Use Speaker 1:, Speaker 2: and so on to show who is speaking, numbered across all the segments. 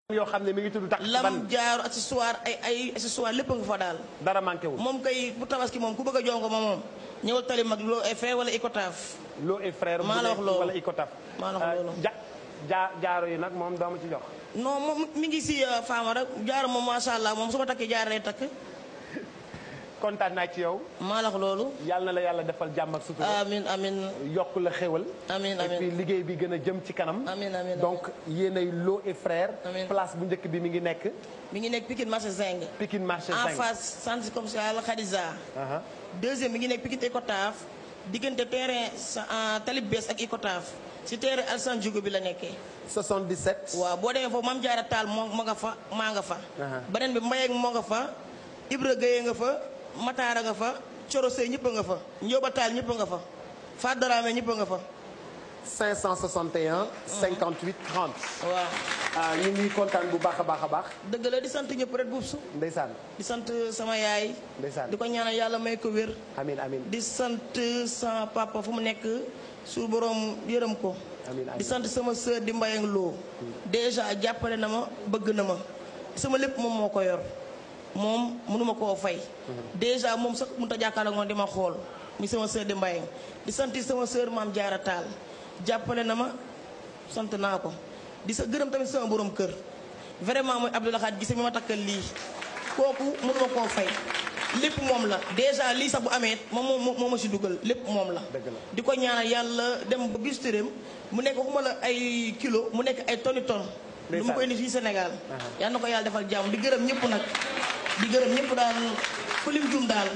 Speaker 1: yoo xam ne mi ngi tudd takk
Speaker 2: lam jaaru accessoire ay accessoire lépp nga fa daal.
Speaker 1: dara manqué wul
Speaker 2: moom kay bu tabaski moom ku bëgg a jongo moom ñëwal tali mag Lo et frère wala Icotaf.
Speaker 1: Lo et frère
Speaker 2: maa la wax loolu
Speaker 1: wala Icotaf.
Speaker 2: maa la wax loolu
Speaker 1: jaaro yi nag moom doo ma ci jox.
Speaker 2: non moom mi ngi si faama rek jaaro moom macha allah moom su ma takkee jaaro lay takk.
Speaker 1: kontaan naa ci yow.
Speaker 2: maa la wax loolu.
Speaker 1: yàlla na la yàlla defal jàmm ak sutura.
Speaker 2: amiin amiin.
Speaker 1: yokk la xéwal.
Speaker 2: amiin
Speaker 1: et
Speaker 2: amiin
Speaker 1: puis liggéey bi gën a jëm ci kanam.
Speaker 2: amiin amiin
Speaker 1: donc yéenay Lo et frère.
Speaker 2: amiin
Speaker 1: place bu njëkk bi mi ngi nekk.
Speaker 2: mi ngi nekk Pikine marché Zing.
Speaker 1: Pikine marché Zing
Speaker 2: en face centre commercial Khadija. deuxième mi ngi nekk Pikine Icotaf. diggante terrain Talib Bees ak Icotaf. si terrain Alsan Diogo bi la nekkee.
Speaker 1: 77.
Speaker 2: waaw boo demee foofu Mame Diarra Tall moo nga fa maa nga fa. beneen bi Mbaye moo nga fa. Ibra Gueye nga fa. Matara nga fa. Coro Sey ñëpp nga fa. Njóoba Taal ñëpp nga fa. Fat Darame ñëpp nga fa.
Speaker 1: 561. 58 30.
Speaker 2: waaw.
Speaker 1: ñu ngi kontaan bu baax a baax a baax.
Speaker 2: dëgg la di sant ñëpp rek buub su.
Speaker 1: ndeysaan.
Speaker 2: di sant sama yaay.
Speaker 1: ndeysaan
Speaker 2: di ko ñaanal yàlla may ko wér.
Speaker 1: amiin amiin.
Speaker 2: di sant sama papa fu mu nekk su borom yërëm ko.
Speaker 1: amiin
Speaker 2: di sant sama sœur di Mbayang Lo. déjà jàppale na ma bëgg na ma. sama lépp moom moo ko yor. moom mënuma koo fay. déjà moom sax mënut a jàkkaarloo moom di ma xool mi sama sœur di Mbayang di sant sama sœur Mame Diarra Tall jàppale na ma sant naa ko di sa gërëm tamit sama borom kër vraiment mooy Abdoulaye Khat gise mi ma takkal lii kooku mënuma koo fay lépp moom la déjà lii sax bu amee moom moo ma si dugal lépp moom la. di ko ñaanal yàlla dem ba gis tëram mu nekk waxuma la ay kilo mu nekk ay tonni tonne. lu mu koy indi fii Sénégal. yal na ko yàlla defal jàmm di gërëm ñëpp nag. di gërëm ñëpp daal ku lim jum daal.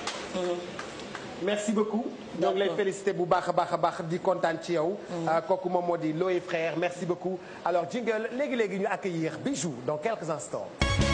Speaker 1: merci beaucoup. ñoo ngi lay félicité bu baax a baax a baax di kontaan ci yow. kooku moom moo di Lo et frère merci beaucoup. alors jingle léegi-léegi ñu accueillir Bijou dans quelques instants.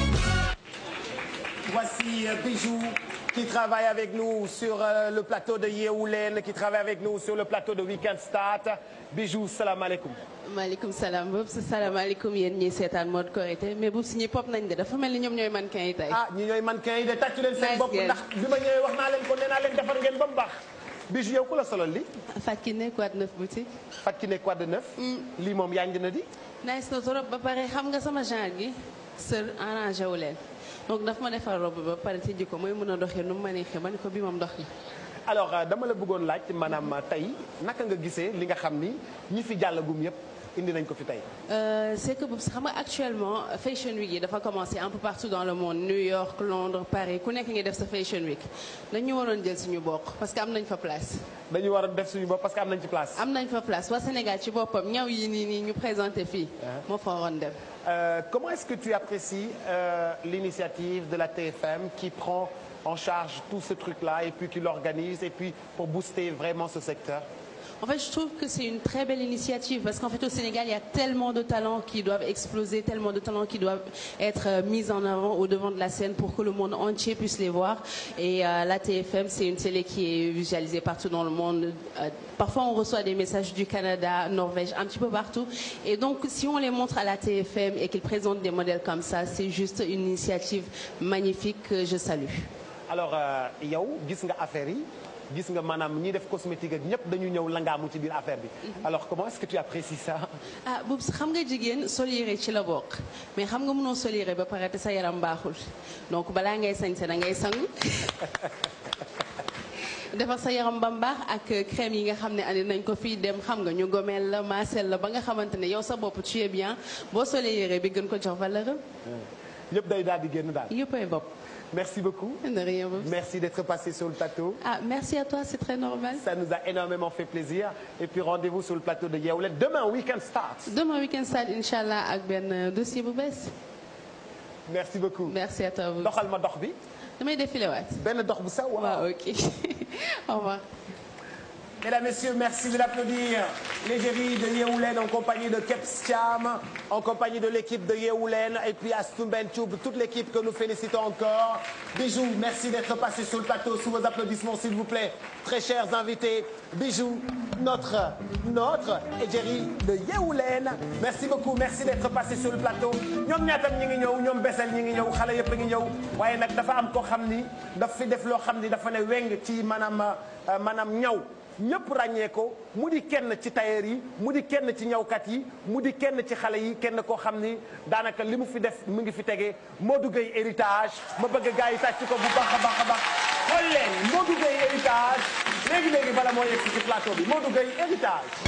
Speaker 1: voici Bijou qui travaille avec nous sur le plateau de Yeewu Leen qui travaille avec nous sur le plateau de Weekend Start Bijou salaamaaleykum.
Speaker 3: maaleykum salaam boobu si salaamaaleykum yéen ñii seetaan mode Korité mais boobu si ñi pop nañ de dafa mel ni ñoom ñooy mannequin yi tey.
Speaker 1: ah ñi ñooy mannequin yi de tàccu leen seen bopp ndax bi ma ñëwee wax naa leen ko nee naa leen defar ngeen ba mu baax. Bijou yow ku la solal li
Speaker 3: Fatou Kiné Quad 9 boutique.
Speaker 1: Fatou Kiné Quad 9. lii moom yaa ngi na di.
Speaker 3: nice na trop ba pare xam nga sama genre gi sër arrangé wu leen donc daf ma defar robe ba pare ci jikko mooy mën a doxee nu mu ma neexee ba ne ko bii moom dox yi.
Speaker 1: alors dama la bëggoon laaj maanaam tey naka nga gisee li nga xam ni ñi fi jàllagum yëpp indi nañ ko fi tey.
Speaker 3: c'est que xam nga actuellement Fashion Week yi dafa commencé un peu partout dans le monde New York Londres Paris ku nekk ngi def sa Fashion Week dañu waroon jël suñu bokk parce que am nañ fa place.
Speaker 1: dañu war a def suñu bopp parce que am nañ ci place.
Speaker 3: am nañ fa place waa Sénégal ci boppam ñaw yi nii ñu présenté fii. moo fa waroon dem.
Speaker 1: comment est-ce que tu apprécies l'initiative de la TFM qui prend en charge tout ce truc-là et puis qui l'organise et puis pour booster vraiment ce secteur?
Speaker 3: En fait, je trouve que c'est une très belle initiative parce qu'en fait, au Sénégal, il y a tellement de talents qui doivent exploser, tellement de talents qui doivent être mis en avant au devant de la scène pour que le monde entier puisse les voir. Et la TFM, c'est une télé qui est visualisée partout dans le monde. Parfois, on reçoit des messages du Canada, Norvège, un petit peu partout. Et donc, si on les montre à la TFM et qu'ils présentent des modèles comme ça, c'est juste une initiative magnifique que je salue.
Speaker 1: Alors, yow gis nga affaire yi. gis nga maanaam ñi def cosmétique ak ñëpp dañu ñëw langaamu ci biir affaire bi. alors comment est-ce que tu apprécies ça.
Speaker 3: ah boobu xam nga jigéen sol yére ci la bokk mais xam nga mënoo sol yére ba pare te sa yaram baaxul donc balaa ngay sañse da ngay sangu defar sa yaram ba mu baax ak crème yi nga xam ne andi nañ ko fii dem xam nga ñu gomeel la maasel la ba nga xamante ne yow sa bopp tu es bien boo solee yére bi gën ko jox valeur.
Speaker 1: yëpp day daal di génn daal.
Speaker 3: yëppay bopp.
Speaker 1: Merci beaucoup.
Speaker 3: De rien.
Speaker 1: Merci d'être passé sur le plateau.
Speaker 3: Ah, merci à toi, c'est très normal.
Speaker 1: Ça nous a énormément fait plaisir. Et puis rendez-vous sur le plateau de Yeewu Leen demain Weekend Start.
Speaker 3: Demain Weekend Start inchallah ak benn dossier bu bees.
Speaker 1: Merci beaucoup.
Speaker 3: Merci à toi.
Speaker 1: doxal ma dox bi.
Speaker 3: damay défilé waat.
Speaker 1: benn dox bu saw.
Speaker 3: waaw ok. Au revoir.
Speaker 1: Mesdames, Messieurs, merci de l'applaudir. L'égérie de Yeewu Leen en compagnie de Kebs Thiam, en compagnie de l'équipe de Yeewu Leen et puis Astou Mbène Thioub, toute l'équipe que nous félicitons encore. Bijou, merci d'être passé sur le plateau sous vos applaudissements, s'il vous plaît. Très chers invités, Bijou, notre égérie de Yeewu Leen. Merci beaucoup, merci d'être passé sur le plateau. ñoom ñaatam ñi ngi ñëw ñoom Bessel ñi ngi ñëw xale yëpp a ngi ñëw waaye nag dafa am koo xam ni daf fi def loo xam ni dafa ne weng ci maanaam ñaw. ñëpp ràññee ko mu di kenn ci tailleur yi mu di kenn ci ñawkat yi mu di kenn ci xale yi kenn koo xam ni daanaka li mu fi def mu ngi fi tege Modou Gueye héritage ma bëgg gars yi tàcc ko bu baax a baax a baax xool leen Modou Gueye héritage léegi-léegi bala moo yegg ci plateau bi Modou Gueye héritage.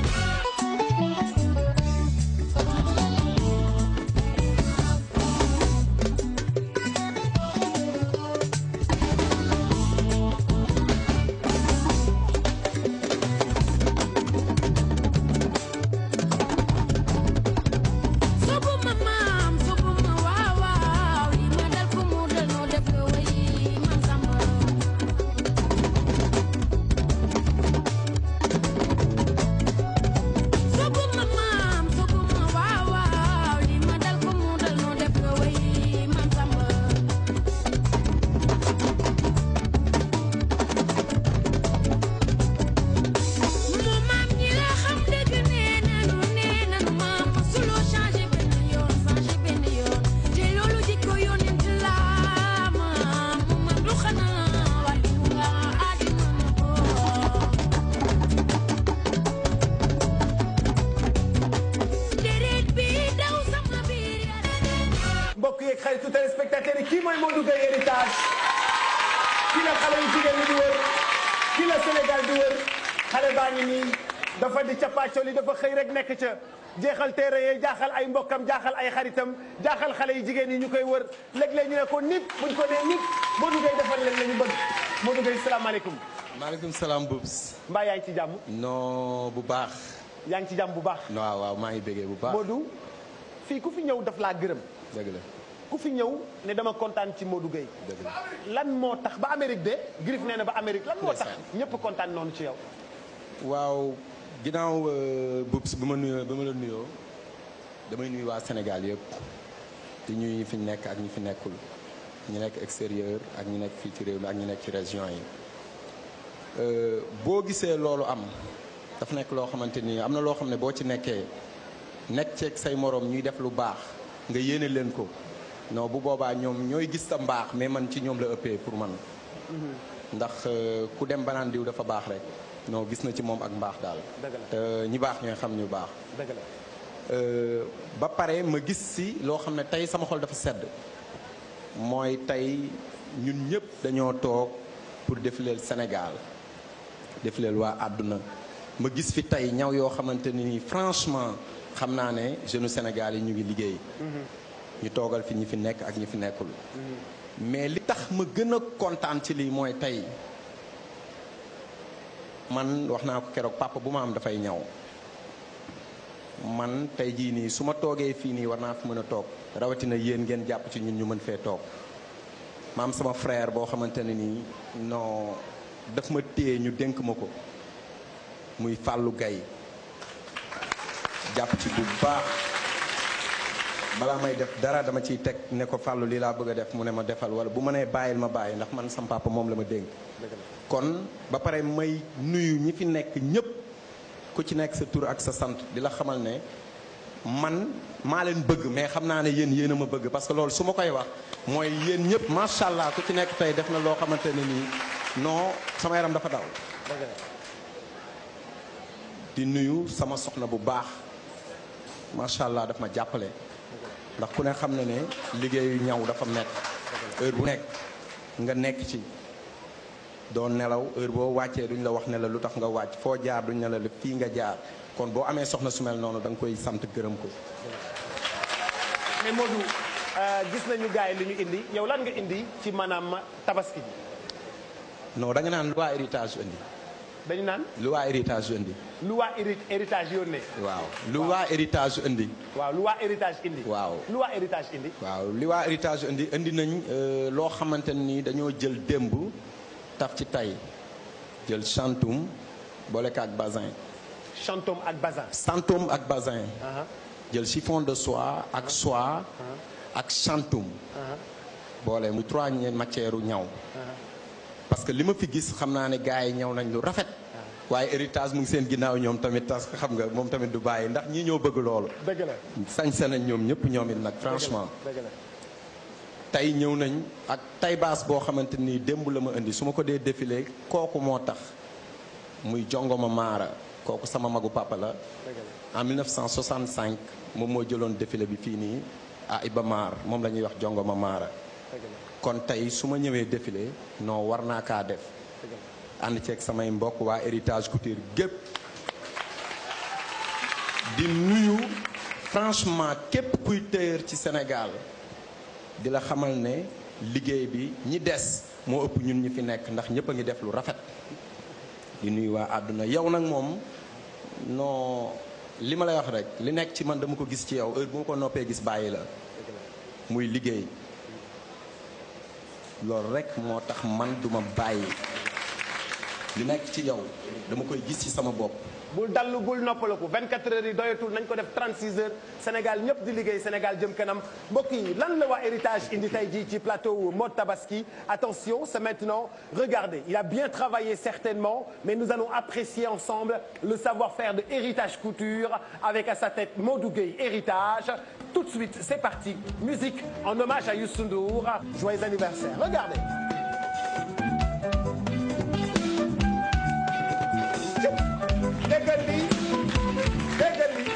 Speaker 1: xaritu téléspectateurs yi kii mooy Modou Gueye héritage kii la xale yu jigéen ñi di wër kii la Sénégal di wër xale baa ngi nii dafa di cappaacoli dafa xëy rek nekk ca jeexal téere yee jaaxal ay mbokkam jaaxal ay xaritam jaaxal xale yu jigéen yi ñu koy wër léeg-léeg ñu ne ko nit buñ ko nee nit Modou Gueye defal leen la ñu bëgg Modou Gueye salaamaaleykum.
Speaker 4: maaleykum salaam Boubs.
Speaker 1: mbaa yaa ngi ci jàmm.
Speaker 4: non bu baax.
Speaker 1: yaa ngi ci jàmm bu baax.
Speaker 4: waaw waaw maa ngi bëggee bu baax.
Speaker 1: Modou fii ku fi ñëw daf laa gërëm.
Speaker 4: dëgg la.
Speaker 1: ku fi ñëw ne dama kontaan ci Modou Gueye.
Speaker 4: dëgg la.
Speaker 1: lan moo tax ba Amérique de Griff nee na ba Amérique lan moo tax ñëpp kontaan noonu ci yow.
Speaker 4: waaw ginnaaw Boubs bi ma la nuyoo damay nuyu waa Sénégal yëpp di ñuy ñi fi nekk ak ñi fi nekkul ñu nekk extérieur ak ñu nekk fii ci réew mi ak ñu nekk ci région yi. boo gisee loolu am dafa nekk loo xamante ni am na loo xam ne boo ci nekkee nekk ceeg say moroom ñuy def lu baax nga yéene leen ko non bu boobaa ñoom ñooy gis sa mbaax mais man ci ñoom la ëppee pour man. ndax ku dem banaan diw dafa baax rek non gis na ci moom ak mbaax daal. te ñi baax ñooy xam ñu baax.
Speaker 1: dëgg la.
Speaker 4: ba pare ma gis si loo xam ne tey sama xol dafa sedd mooy tey ñun ñëpp dañoo toog pour défileel Sénégal. défileel waa àdduna ma gis fi tey ñaw yoo xamante ni franchement xam naa ne jeune Sénégal yi ñu ngi liggéey. ñu toogal fi ñi fi nekk ak ñi fi nekkul. mais li tax ma gën a kontaan ci lii mooy tey man wax naa ko keroog papa bu ma am dafay ñaw man tey jii nii su ma toogee fii nii war naa fi mën a toog rawatina yéen ngeen jàpp ci ñun ñu mën fee toog ma am sama frère boo xamante ne nii non. daf ma téye ñu dénk ma ko muy Fallou Gaye jàpp ci bu baax balaa may def dara dama ciy teg ne ko Fallou lii laa bëgg a def mu ne ma defal wala bu ma nee bàyyil ma bàyyi ndax man sam papa moom la ma dénk. kon ba pare may nuyu ñi fi nekk ñëpp ku ci nekk sa tur ak sa sant di la xamal ne man maa leen bëgg mais xam naa ne yéen a ma bëgg parce que loolu su ma koy wax mooy yéen ñëpp macha allah ku ci nekk tey def na loo xamante ne nii. non sama yaram dafa daw. di nuyu sama soxna bu baax macha allah daf ma jàppale ndax ku ne xam na ne liggéeyu ñaw dafa nekk heure bu nekk nga nekk ci doo nelaw heure boo wàccee duñ la wax ne la lu tax nga wàcc foo jaar duñ ne la fii nga jaar kon boo amee soxna su mel noonu da nga koy sant gërëm ko.
Speaker 1: mais Modou gis nañu gars yi li ñu indi yow lan nga indi ci maanaam tabaski bi.
Speaker 4: non da nga naan lu waa héritage indi.
Speaker 1: dañu naan.
Speaker 4: lu waa héritage indi.
Speaker 1: lu waa héritage yónnee.
Speaker 4: waaw lu waa héritage indi.
Speaker 1: waaw lu waa héritage indi.
Speaker 4: waaw
Speaker 1: lu waa héritage indi.
Speaker 4: waaw li waa héritage indi nañ loo xamante ni dañoo jël démb taf ci tay jël chantoum boole ko ak bazin.
Speaker 1: chantoum ak bazin.
Speaker 4: chantoum ak bazin. jël chiffon de soie ak soie. ak chantoum. boole muy 3 matières ñaw. parce que li ma fi gis xam naa ne gars yi ñëw nañ lu rafet waaye héritage mu ngi seen ginnaaw ñoom tamit parce que xam nga moom tamit du bàyyi ndax ñii ñoo bëgg loolu.
Speaker 1: dëgg la
Speaker 4: sañse nañ ñoom ñëpp ñoom it nag franchement.
Speaker 1: dëgg la
Speaker 4: tey ñëw nañ ak tay baas boo xamante ni démb la ma indi su ma ko dee défilé kooku moo tax muy Jongoma Mara kooku sama magu papa la en 1965 moom moo jëloon défilé bi fii nii à Iba Mar moom la ñuy wax Jongoma Mara kon tey su ma ñëwee défilé non war naa kaa def ànd ceeg samay mbokk waa héritage couture gépp di nuyu franchement képp kuy tailleur ci Sénégal di la xamal ne liggéey bi ñi des moo ëpp ñun ñi fi nekk ndax ñëpp a ngi def lu rafet di nuyu waa àdduna yow nag moom non li ma lay wax rek li nekk ci man dama ko gis ci yow heure bu ma ko noppee gis bàyyi la muy liggéey loolu rek moo tax man duma bàyyi li nekk ci yow dama koy gis ci sama bopp.
Speaker 1: bul dallu bul noppalaku 24 heures yi doyatul nañ ko def 36 heures Sénégal ñëpp di liggéey Sénégal jëm kanam mbokk yi lan la waa héritage indi tey jii ci plateau mode tabaski attention c'est maintenant regardez il a bien travaillé certainement mais nous allons apprécier ensemble le savoir-faire de héritage couture avec à sa tête Modou Gueye héritage tout de suite c'est parti musique en hommage à Youssou Ndour joyeux anniversaire regardez. déggal lii déggal lii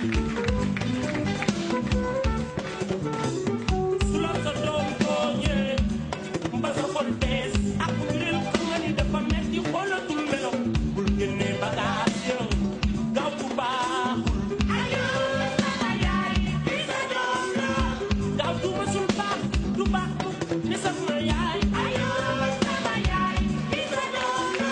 Speaker 5: su la sa doom tooñee mba sa xol fees ak kuréel xam nga ni dafa metti xoolatul melo bul génnee bagage yow gaaw bu baaxul ayoo sama yaay bi sa doom la gaaw du masul baax du baax ni sama yaay ayoo sama yaay bi sa doom la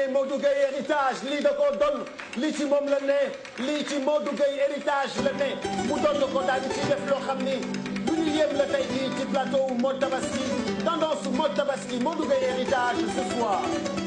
Speaker 1: signé Modou Gueye héritage lii da koo doon lii ci moom la ne lii ci Modou Gueye héritage la ne mu doon ko daal di ci def loo xam ni lu ñu yéem la tey jii ci plateau Mode Tabaski tendance Mode Tabaski Modou Gueye héritage ce soir.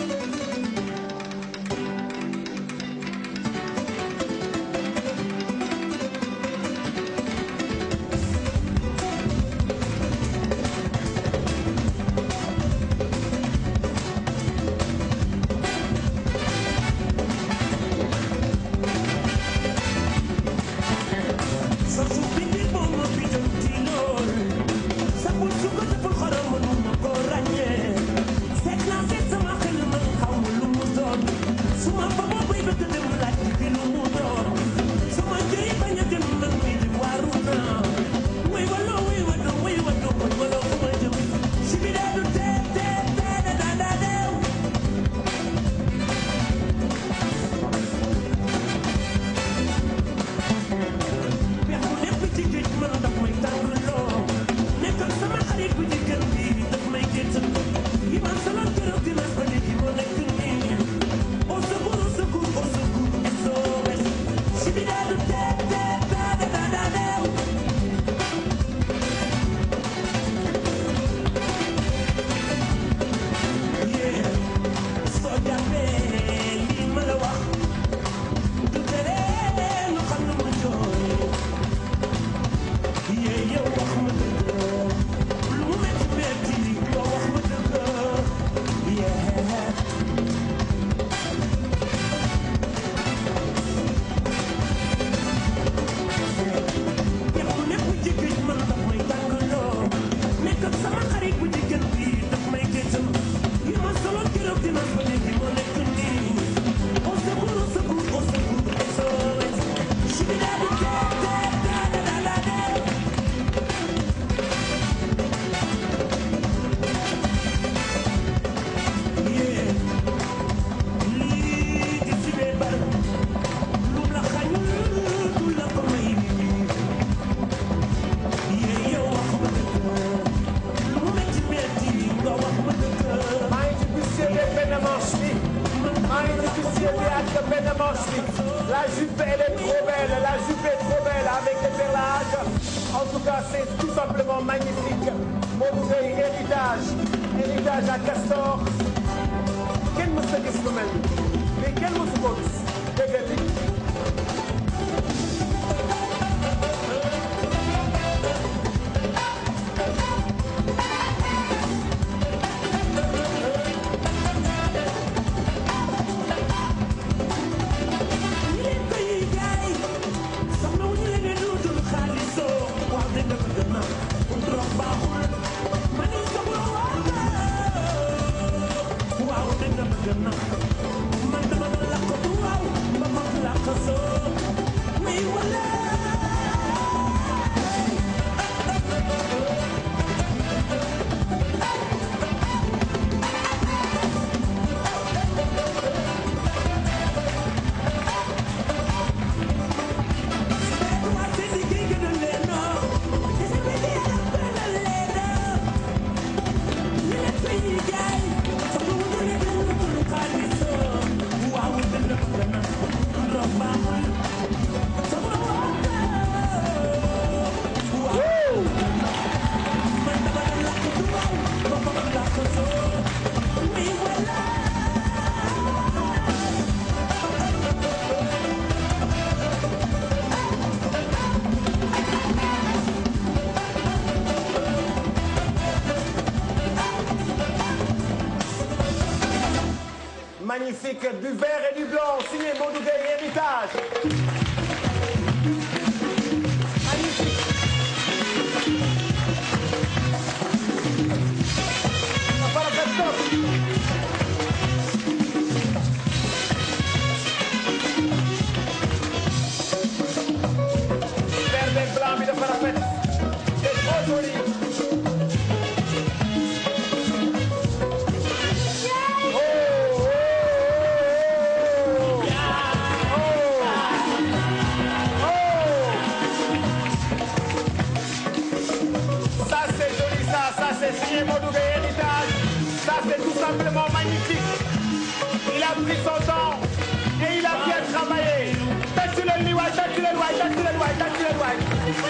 Speaker 1: La jupe, elle est trop belle, la jupe est trop belle avec les perlages. En tout cas, c'est tout simplement magnifique. Modou Gueye héritage à Castor. Kenn mës a gis lu mel nii mais kenn mësu ko gis dégg nga magnifique du vert et du blanc signé Modou Gueye héritage. Magnifique. Dafa rafet trop. Vert et blanc bi dafa rafet. C'est trop joli. Signé Modou Gueye héritage, ça c'est tout simplement magnifique. Il a pris son temps et il a bien travaillé. Tâchez le liouaille, tâchez le liouaille, tâchez le liouaille, tâchez le liouaille.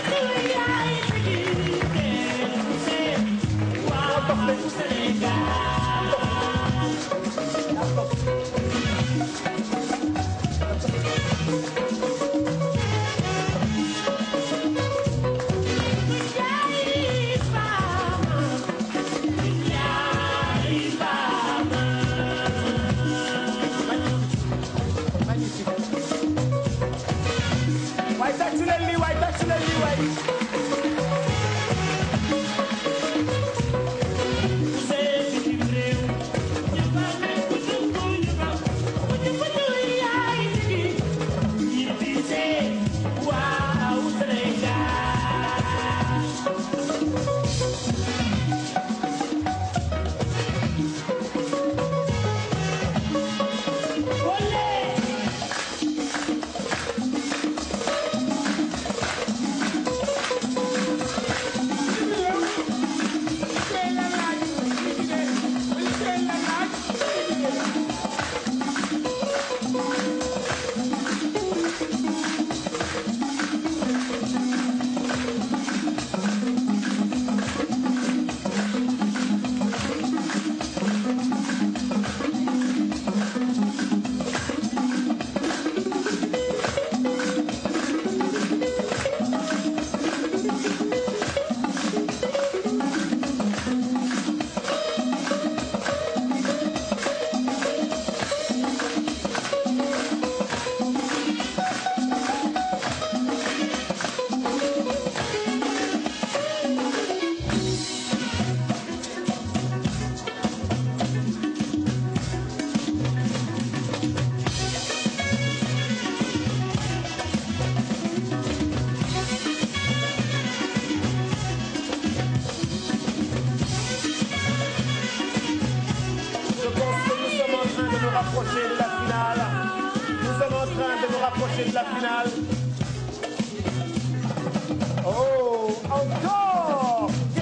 Speaker 1: rapprocher de la finale. Nous sommes en train de nous rapprocher de la finale. Oh, encore!